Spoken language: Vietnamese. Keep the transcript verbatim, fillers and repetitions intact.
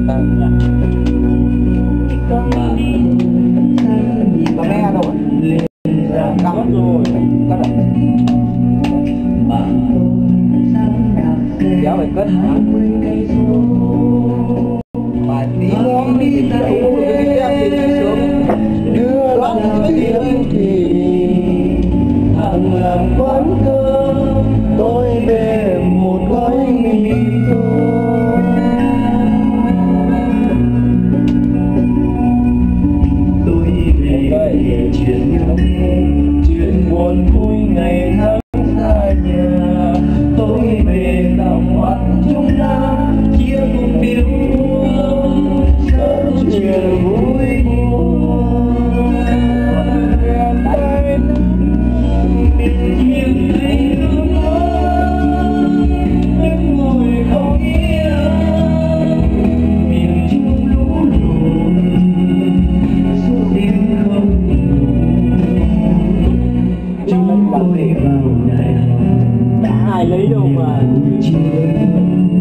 ta. Có nghe đâu ạ? Cắm rồi. Cất ạ. Kéo phải cất. Bài tí ngon đi ta uống được cái em thì đi sớm. Đưa lắm cái gì đâu thì thằng làm quán cơm tôi về một gói mì tôm. Tôi về chuyện nhớ chuyện buồn vui ngày tháng xa nhà. Tôi về tầm mắt chúng ta chia cùng điều sớm chiều vui buồn. Những ngày nước mắt những ngồi không yên miền trung lũ lụt suốt đêm không chúng tôi vào này đã ai lấy đâu mà